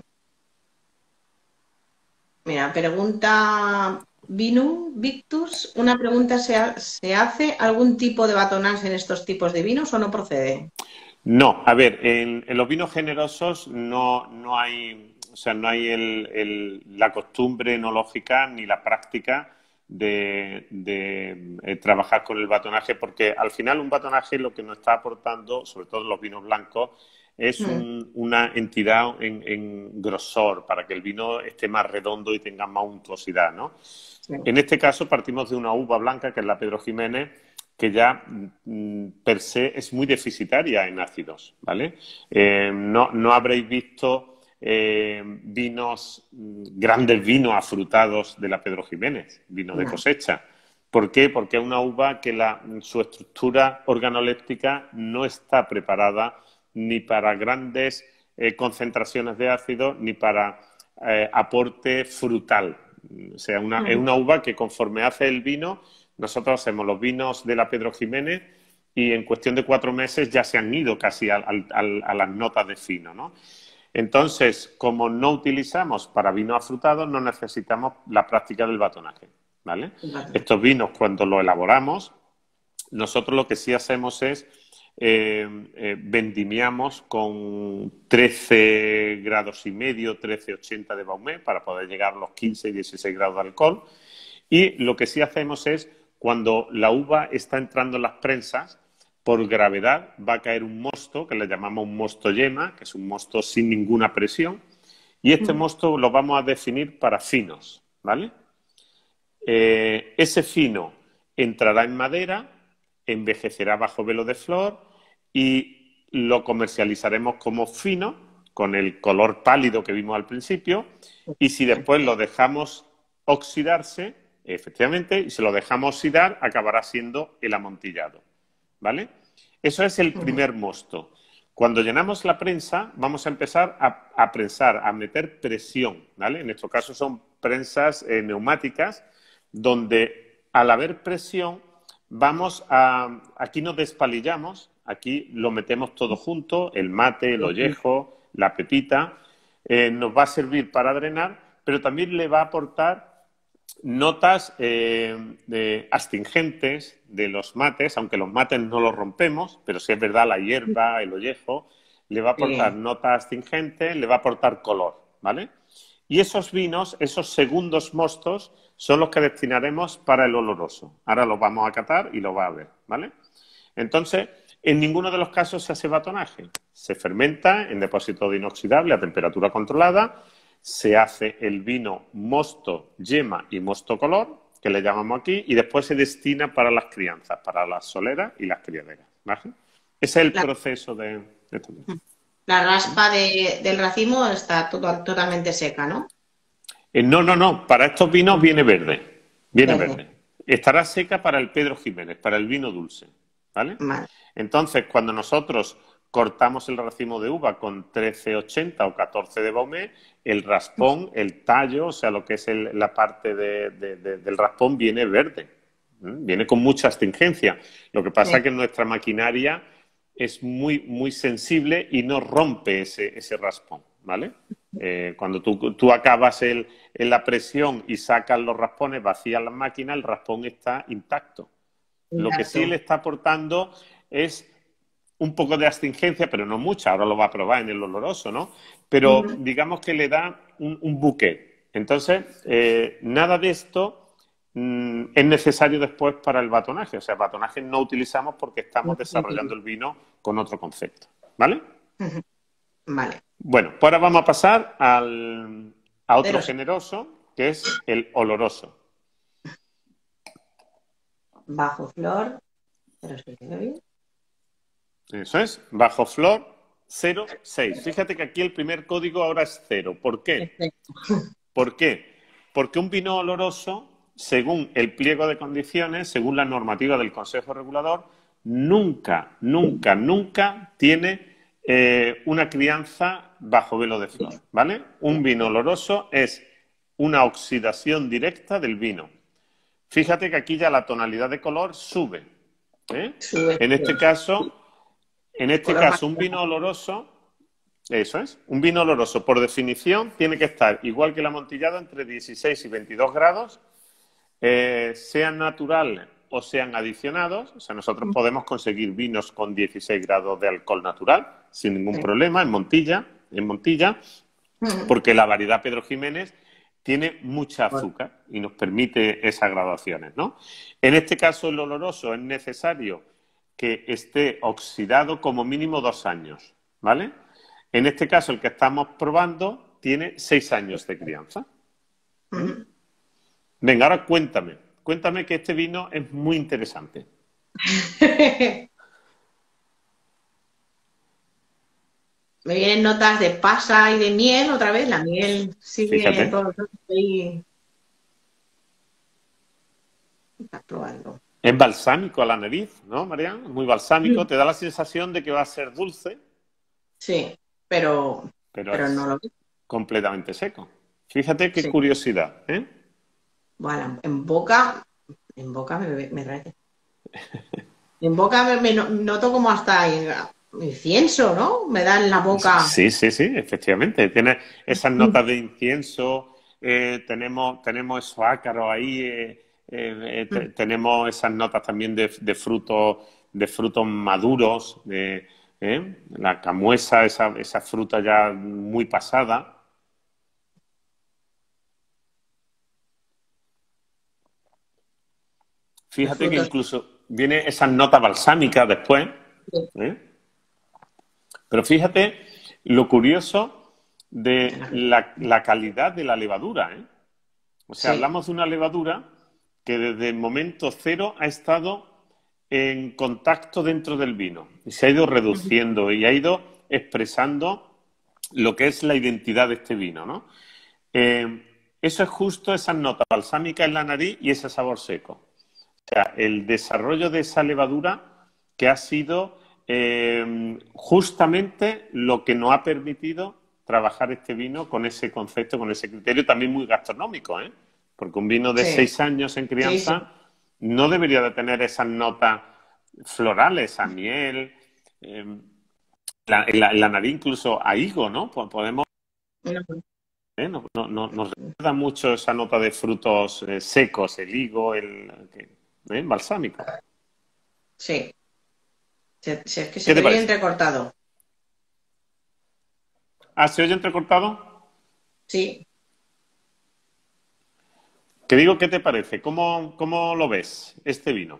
Mira, pregunta Vinu, Victus, una pregunta, ¿se, ha- ¿se hace algún tipo de batonaje en estos tipos de vinos o no procede? No, a ver, en, en los vinos generosos no, no hay, o sea, no hay el, el- la costumbre enológica ni la práctica de, de, eh, trabajar con el batonaje, porque al final un batonaje lo que nos está aportando, sobre todo en los vinos blancos, es Mm, un- una entidad en, en grosor para que el vino esté más redondo y tenga más untuosidad, ¿no? sí. En este caso partimos de una uva blanca, que es la Pedro Jiménez, que ya mm, per se es muy deficitaria en ácidos, ¿vale? Eh, no, no habréis visto eh, vinos, mm, grandes vinos afrutados de la Pedro Jiménez, vino de No. cosecha. ¿Por qué? Porque es una uva que la, su estructura organoléptica no está preparada ni para grandes eh, concentraciones de ácido ni para eh, aporte frutal. O sea, una, es Mm, una uva que conforme hace el vino, nosotros hacemos los vinos de la Pedro Jiménez y en cuestión de cuatro meses ya se han ido casi a, a, a las notas de fino, ¿no? Entonces, como no utilizamos para vinos afrutados, no necesitamos la práctica del batonaje, ¿vale? vale. Estos vinos, cuando los elaboramos, nosotros lo que sí hacemos es eh, eh, vendimiamos con trece grados y medio, trece ochenta de Baumet para poder llegar a los quince y dieciséis grados de alcohol. Y lo que sí hacemos es, cuando la uva está entrando en las prensas, por gravedad va a caer un mosto, que le llamamos un mosto yema, que es un mosto sin ninguna presión, y este Mm, mosto lo vamos a definir para finos, ¿vale? Eh, ese fino entrará en madera, envejecerá bajo velo de flor y lo comercializaremos como fino, con el color pálido que vimos al principio, y si después lo dejamos oxidarse, efectivamente, y si lo dejamos oxidar, acabará siendo el amontillado, ¿vale? Eso es el mm, primer mosto. Cuando llenamos la prensa, vamos a empezar a, a prensar, a meter presión, ¿vale? En nuestro caso son prensas eh, neumáticas, donde al haber presión, vamos a, aquí nos despalillamos, aquí lo metemos todo junto, el mate, el ollejo, la pepita, eh, nos va a servir para drenar, pero también le va a aportar notas eh, de astringentes de los mates, aunque los mates no los rompemos, pero sí es verdad, la hierba, el ollejo, le va a aportar sí. notas astringentes, le va a aportar color, ¿vale? Y esos vinos, esos segundos mostos, son los que destinaremos para el oloroso. Ahora los vamos a catar y lo va a ver, ¿vale? Entonces, en ninguno de los casos se hace batonaje. Se fermenta en depósito de inoxidable a temperatura controlada, se hace el vino mosto, yema y mosto color, que le llamamos aquí, y después se destina para las crianzas, para las soleras y las criaderas, ¿vale? Ese es el La, proceso de, de esto. la raspa de- del racimo está todo- totalmente seca, ¿no? Eh, no, no, no. Para estos vinos viene verde. Viene Verde. verde. Estará seca para el Pedro Jiménez, para el vino dulce. ¿Vale? Vale. Entonces, cuando nosotros cortamos el racimo de uva con trece ochenta o catorce de Baumet, el raspón, el tallo, o sea, lo que es el- la parte de- de- de- del raspón viene verde. ¿Mm? Viene con mucha astringencia. Lo que pasa Sí. es que nuestra maquinaria es muy, muy sensible y no rompe ese, ese raspón, ¿vale? Eh, cuando tú, tú acabas el, en la presión y sacas los raspones, vacías la máquina, el raspón está intacto. Lo que sí Exacto. le está aportando es un poco de astringencia, pero no mucha. Ahora lo va a probar en el oloroso, ¿no? Pero Ujú. digamos que le da un, un buque. Entonces, eh, nada de esto mm, es necesario después para el batonaje. O sea, batonaje no utilizamos porque estamos desarrollando el vino con otro concepto, ¿vale? Ujú. Vale. Bueno, pues ahora vamos a pasar al, a otro Pero generoso, que es el oloroso. bajo flor, pero se queda bien. Eso es, bajo flor cero seis. Fíjate que aquí el primer código ahora es cero. ¿Por qué? Perfecto. ¿Por qué? Porque un vino oloroso, según el pliego de condiciones, según la normativa del Consejo Regulador, nunca, nunca, nunca tiene eh, una crianza bajo velo de flor, ¿vale? Un vino oloroso es una oxidación directa del vino. Fíjate que aquí ya la tonalidad de color sube, ¿eh? Sube, En este caso, en este color más caso, un vino claro. oloroso, eso es, un vino oloroso, por definición, tiene que estar igual que el amontillado entre dieciséis y veintidós grados, eh, sean naturales o sean adicionados. O sea, nosotros podemos conseguir vinos con dieciséis grados de alcohol natural sin ningún Sí. problema en Montilla, en Montilla, Ujú. porque la variedad Pedro Jiménez tiene mucha Bueno, azúcar y nos permite esas graduaciones, ¿no? En este caso, el oloroso es necesario que esté oxidado como mínimo dos años, ¿vale? En este caso, el que estamos probando tiene seis años de crianza. ¿Mm? ujú. Venga, ahora cuéntame. Cuéntame que este vino es muy interesante. Me vienen notas de pasa y de miel otra vez. La miel sigue Fíjate. todo el rato ahí. Estás probando. Es balsámico a la nariz, ¿no, Marian? Muy balsámico. Mm. Te da la sensación de que va a ser dulce, Sí, pero, pero pero no es lo vi. completamente seco. Fíjate qué Sí. curiosidad, ¿eh? Bueno, en boca, en boca me, me trae. En boca me, me no- noto como hasta el incienso, ¿no? Me da en la boca. Sí, sí, sí, efectivamente. Tiene esas Mm. notas de incienso, eh, tenemos, tenemos esos ácaros ahí, eh, eh, eh, te- Mm. tenemos esas notas también de, de frutos, de frutos maduros, de ¿eh? La camuesa, esa, esa fruta ya muy pasada. Los Fíjate que frutos. incluso viene esa nota balsámica después, Sí, ¿eh? Pero fíjate lo curioso de de la- la, la calidad de la levadura, ¿eh? O sea, sí. hablamos de una levadura que desde el momento cero ha estado en contacto dentro del vino y se ha ido Ujú. reduciendo y ha ido expresando lo que es la identidad de este vino, ¿no? Eh, eso es justo esas notas balsámicas en la nariz y ese sabor seco. O sea, el desarrollo de esa levadura que ha sido eh, justamente lo que nos ha permitido trabajar este vino con ese concepto, con ese criterio también muy gastronómico, ¿eh? Porque un vino de Sí, seis años en sí, sí. crianza no debería de tener esas notas florales, a miel, eh, la, en la, en la nariz incluso a higo, ¿no? Po- Podemos, No, ¿eh? No, no, no- nos recuerda mucho esa nota de frutos eh, secos, el higo, el ¿eh? balsámico. sí. Se, se- es que se ¿Qué te te oye parece? entrecortado. Ah, ¿se oye entrecortado? Sí. Que digo, ¿qué te parece? ¿Cómo, cómo lo ves este vino?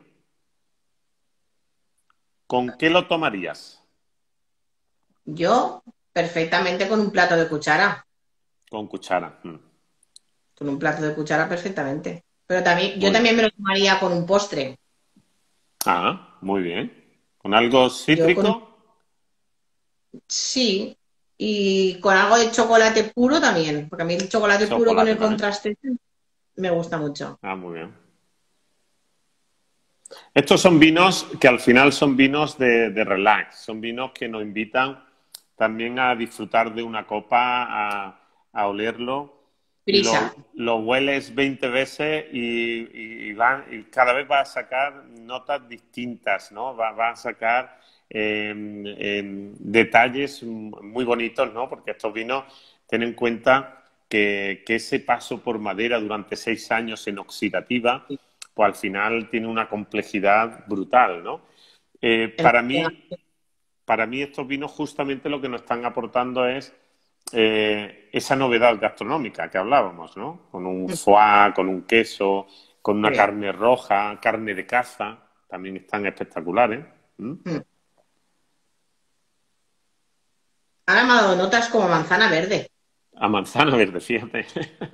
¿Con qué lo tomarías? Yo, perfectamente con un plato de cuchara. Con cuchara. Mm, Con un plato de cuchara, perfectamente. Pero también, yo muy bien. también me lo tomaría con un postre. Ah, muy bien. ¿Con algo Yo con cítrico? sí. Y con algo de chocolate puro también. Porque a mí el chocolate puro con Chocolate el también. contraste me gusta mucho. Ah, muy bien. Estos son vinos que al final son vinos de, de relax. Son vinos que nos invitan también a disfrutar de una copa, a, a olerlo. Prisa. lo, lo hueles veinte veces y, y, y van, y cada vez vas a sacar notas distintas, ¿no? Vas va a sacar eh, eh, detalles muy bonitos, ¿no? Porque estos vinos, ten en cuenta que, que ese paso por madera durante seis años en oxidativa, pues al final tiene una complejidad brutal, ¿no? Eh, para mí, para mí estos vinos justamente lo que nos están aportando es eh, esa novedad gastronómica que hablábamos, ¿no? Con un foie, con un queso, con una Sí. carne roja, carne de caza, también están espectaculares. ¿Mm? Mm. Ahora me ha dado notas como manzana verde. A manzana verde, fíjate.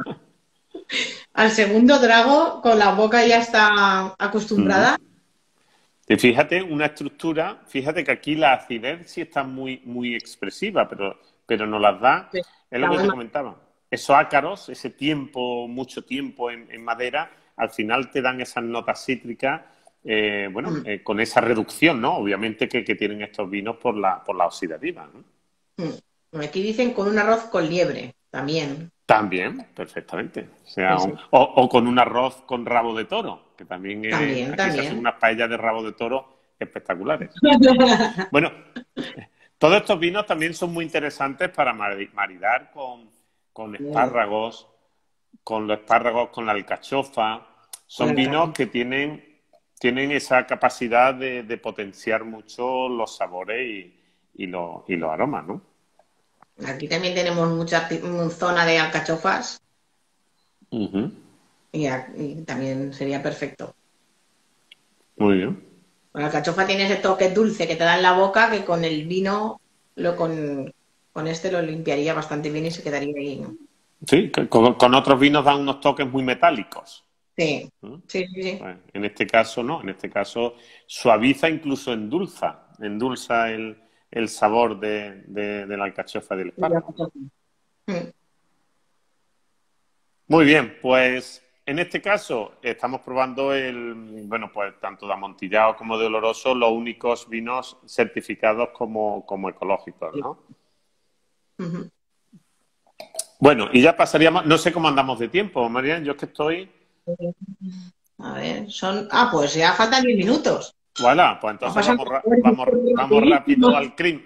Al segundo trago, con la boca ya está Mm. acostumbrada. Y fíjate, una estructura, fíjate que aquí la acidez sí está muy, muy expresiva, pero, pero nos las da, Sí, es lo está que muy te mal. comentaba. Esos ácaros, ese tiempo, mucho tiempo en, en madera, al final te dan esas notas cítricas, eh, bueno, Mm, eh, con esa reducción, ¿no? Obviamente que, que tienen estos vinos por la, por la oxidativa, ¿no? mm. Aquí dicen con un arroz con liebre, también. También, perfectamente. O sea, Sí, un- sí. o, o con un arroz con rabo de toro, que también eh, También, aquí se hacen también. unas paellas de rabo de toro espectaculares. Bueno, todos estos vinos también son muy interesantes para mari- maridar con, con Mm, espárragos, con los espárragos, con la alcachofa. con Son el vinos café. que tienen, tienen esa capacidad de, de potenciar mucho los sabores y, y, los, y los aromas, ¿no? Aquí también tenemos mucha pi- mm, zona de alcachofas Ujú. y, a- y también sería perfecto. Muy bien. La alcachofa tiene ese toque dulce que te da en la boca que con el vino, lo con, con este lo limpiaría bastante bien y se quedaría ahí, ¿no? Sí, que con, con otros vinos dan unos toques muy metálicos. Sí, ¿No? sí, sí, sí. Pues, en este caso no, en este caso suaviza, incluso endulza, endulza el, el sabor de, de, de la alcachofa y del Y la espárrago. alcachofa. Mm. Muy bien, pues en este caso estamos probando el, bueno, pues tanto de amontillado como de oloroso, los únicos vinos certificados como, como ecológicos, Sí. ¿no? Ujú. Bueno, y ya pasaríamos, no sé cómo andamos de tiempo, Marian, yo es que estoy, A ver, son. Ah, pues ya faltan diez minutos. voilà, pues Ha entonces pasado vamos, ra- vamos, vamos rápido rapidísimo. al crimen.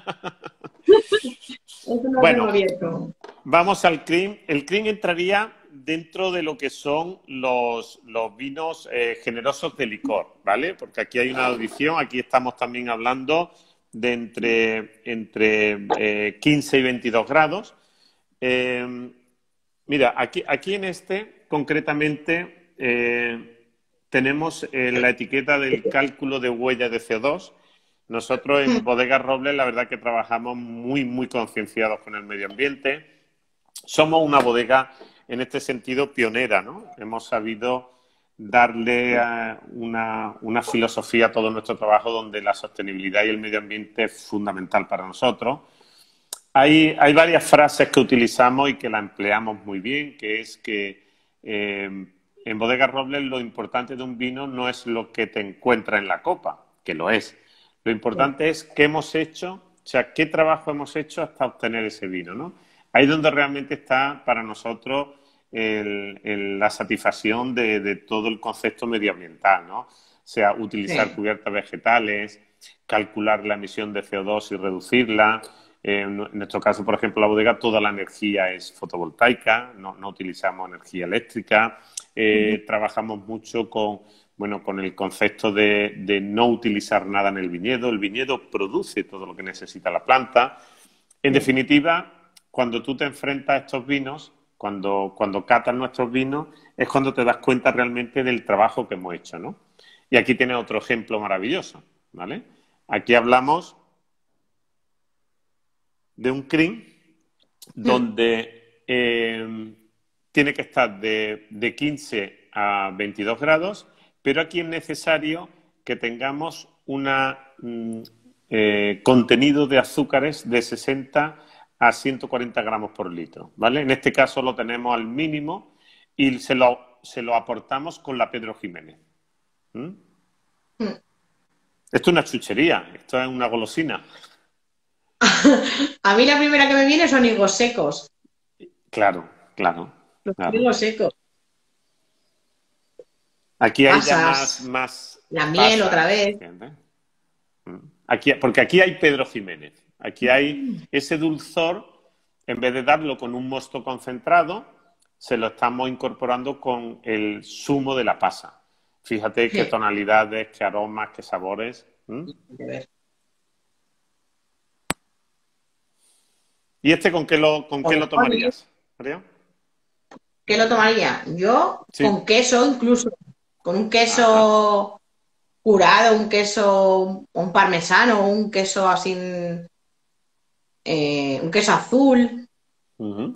Eso no lo tengo Bueno, abierto. vamos al cream. El cream entraría dentro de lo que son los, los vinos eh, generosos de licor, ¿vale? Porque aquí hay una adición, aquí estamos también hablando de entre, entre eh, quince y veintidós grados. Eh, mira, aquí, aquí en este, concretamente, eh, tenemos eh, la etiqueta del cálculo de huella de C O dos. Nosotros en Bodegas Robles, la verdad que trabajamos muy, muy concienciados con el medio ambiente. Somos una bodega, en este sentido, pionera, ¿no? Hemos sabido darle eh, una, una filosofía a todo nuestro trabajo donde la sostenibilidad y el medio ambiente es fundamental para nosotros. Hay, hay varias frases que utilizamos y que la empleamos muy bien, que es que eh, en Bodegas Robles lo importante de un vino no es lo que te encuentra en la copa, que lo es. Lo importante es qué hemos hecho, o sea, qué trabajo hemos hecho hasta obtener ese vino, ¿no? Ahí es donde realmente está para nosotros el- el- la satisfacción de, de todo el concepto medioambiental, ¿no? O sea, utilizar Sí. cubiertas vegetales, calcular la emisión de C O dos y reducirla. Eh, en nuestro caso, por ejemplo, la bodega, toda la energía es fotovoltaica, no, no utilizamos energía eléctrica. Eh, trabajamos mucho con, bueno, con el concepto de, de no utilizar nada en el viñedo. El viñedo produce todo lo que necesita la planta. En Sí. definitiva, cuando tú te enfrentas a estos vinos, cuando, cuando catas nuestros vinos, es cuando te das cuenta realmente del trabajo que hemos hecho, ¿no? Y aquí tienes otro ejemplo maravilloso, ¿vale? Aquí hablamos de un crin Mm. donde eh, tiene que estar de, de quince a veintidós grados, pero aquí es necesario que tengamos un eh, contenido de azúcares de sesenta a ciento cuarenta gramos por litro, ¿vale? En este caso lo tenemos al mínimo y se lo, se lo aportamos con la Pedro Jiménez. ¿Mm? Mm. Esto es una chuchería, esto es una golosina. A mí la primera que me viene son higos secos. Claro, claro. Los claro. trigo seco. Aquí hay ya más, Pasas, más la miel otra pasas, vez. ¿entiendes? Aquí, porque aquí hay Pedro Jiménez. Aquí hay Mm, ese dulzor, en vez de darlo con un mosto concentrado, se lo estamos incorporando con el zumo de la pasa. Fíjate qué sí, tonalidades, qué aromas, qué sabores. ¿Mm? de ver. ¿Y este con qué lo, con qué Pues, lo oye, tomarías, María? ¿qué lo tomaría? Yo Sí. con queso incluso, con un Ajá. queso curado, un queso, un parmesano, un queso así, eh, un queso azul. Ujú.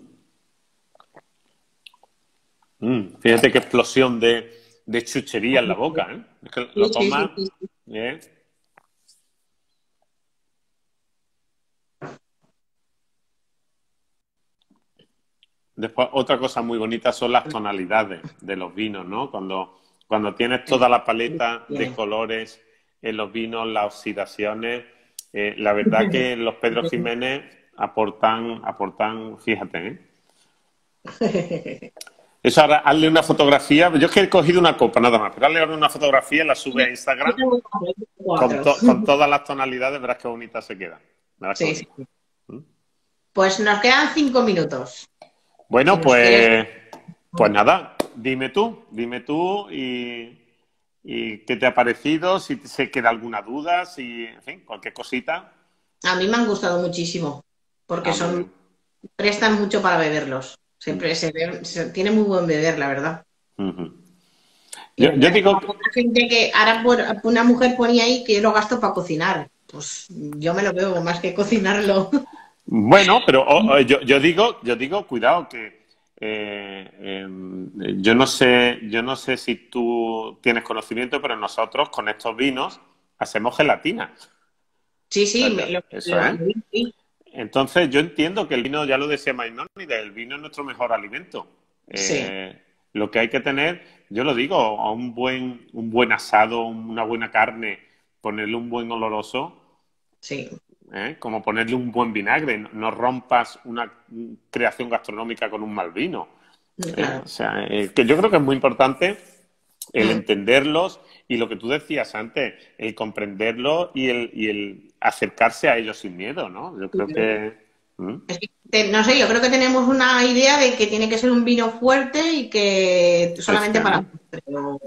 Mm, fíjate qué explosión de, de chuchería en la boca, ¿eh? Es que Sí, lo sí, sí, tomas, sí. ¿eh? Después, otra cosa muy bonita son las tonalidades de los vinos, ¿no? Cuando, cuando tienes toda la paleta de Tiene. colores en los vinos, las oxidaciones, eh, la verdad que los Pedro Jiménez aportan, aportan, fíjate, ¿eh? Eso ahora, hazle una fotografía. Yo es que he cogido una copa nada más, pero hazle ahora una fotografía, la sube a Yo Instagram tengo cuatro. Yo tengo con, cuatro. to- con todas las tonalidades, verás qué bonita se queda. Verás qué Sí, sí. bonita. ¿Mm? Pues nos quedan cinco minutos. Si Bueno, nos quieres. pues, pues nada, dime tú, dime tú y, y qué te ha parecido, si se queda alguna duda, si, en fin, cualquier cosita. A mí me han gustado muchísimo, porque Ah, muy son, bien. prestan mucho para beberlos. Mm, Siempre se, ve- se- tiene muy buen beber, la verdad. ujú. Y Yo, yo hay digo, que- mucha gente que ahora por- una mujer ponía ahí que yo lo gasto para cocinar. Pues yo me lo bebo más que cocinarlo. bueno, pero oh, oh, yo, yo digo, yo digo, cuidado, que eh, eh, yo no sé, yo no sé si tú tienes conocimiento, pero nosotros con estos vinos hacemos gelatina. Sí, O sea, sí, yo- me- lo, eso lo- es. sí, Entonces, yo entiendo que el vino, ya lo decía Maimónides, el vino es nuestro mejor alimento. sí, Eh, lo que hay que tener, yo lo digo, a un buen, un buen asado, una buena carne, ponerle un buen oloroso, sí, ¿eh? Como ponerle un buen vinagre. No, no rompas una creación gastronómica con un mal vino. ¿Eh? claro. O sea, eh, que yo creo que es muy importante el Mm. entenderlos y lo que tú decías antes, el comprenderlos y el, y el acercarse a ellos sin miedo, ¿no? Yo creo que... ¿Mm? Es que te- no sé, yo creo que tenemos una idea de que tiene que ser un vino fuerte y que solamente para Efectivamente. postre, pero-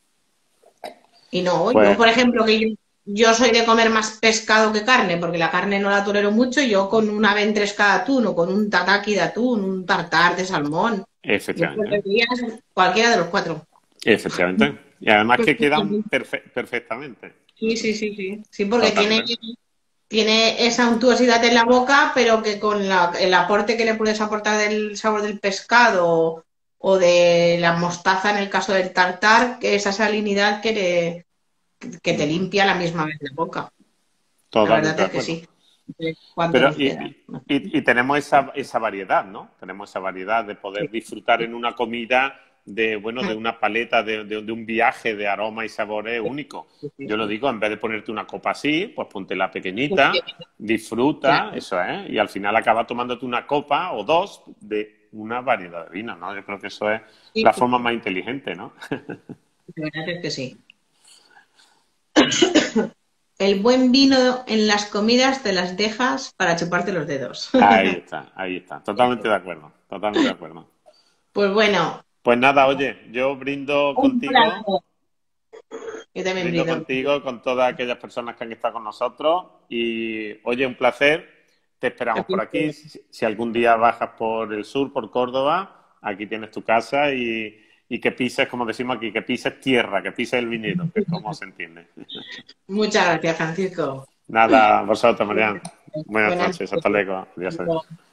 y no, yo Pues, por ejemplo, que yo, yo soy de comer más pescado que carne, porque la carne no la tolero mucho, yo con una ventresca de atún o con un tataki de atún, un tartar de salmón, yo efectivamente. preferiría cualquiera de los cuatro. Efectivamente. Y además que quedan perfe- perfectamente. Sí, sí, sí, sí. Sí, porque tiene, Totalmente. tiene esa untuosidad en la boca, pero que con la- el aporte que le puedes aportar del sabor del pescado o de la mostaza en el caso del tartar, que esa salinidad que, le- que te Ujú. limpia a la misma vez la boca. La Totalmente verdad de es que acuerdo. sí. ¿Cuánto Pero nos y, queda? y- y- y tenemos esa, esa variedad, ¿no? Tenemos esa variedad de Sí. poder disfrutar en una comida de, bueno, de una paleta, de, de- de un viaje de aromas y sabores único. Sí, sí, Yo lo sí. digo, en vez de ponerte una copa así, pues ponte la pequeñita, disfruta, Claro. eso es, y al final acabas tomándote una copa o dos de una variedad de vinos, ¿no? Yo creo que eso es Sí, la sí, forma más inteligente, ¿no? la verdad es que sí. El buen vino en las comidas te las dejas para chuparte los dedos. Ahí está, ahí está. Totalmente de acuerdo, totalmente de acuerdo. Pues bueno, Pues nada, oye, yo brindo un contigo. placer. Yo también Brindo brindo. contigo, con todas aquellas personas que han estado con nosotros. Y oye, un placer. Te esperamos por aquí. Si, si algún día bajas por el sur, por Córdoba, aquí tienes tu casa y, y que pises, como decimos aquí, que pises tierra, que pises el viñedo, que es como se entiende. Muchas gracias, Francisco. Nada, vosotros, Marian. Buenas Buenas noches, hasta luego. Adiós. noches.